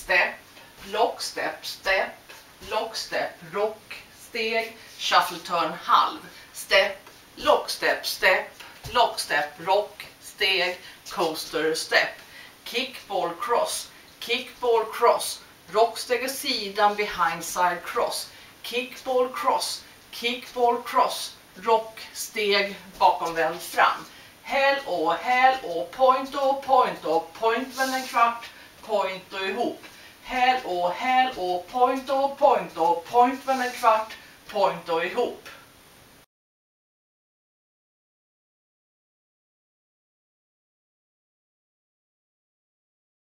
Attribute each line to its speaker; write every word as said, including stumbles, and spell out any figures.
Speaker 1: step, lockstep, step, lockstep, rock, steg, shuffle turn, halv, step, lockstep, step, lockstep, rock, steg, coaster, step, kickball, cross, kickball, cross, rocksteg sidan, behind side cross, kickball, cross, kickball, cross, rock, steg, bakomvänd fram, häl och häl och point och point och point vänd en kvart, point och ihop, häl och häl och point och point och point vänd en kvart, point och ihop.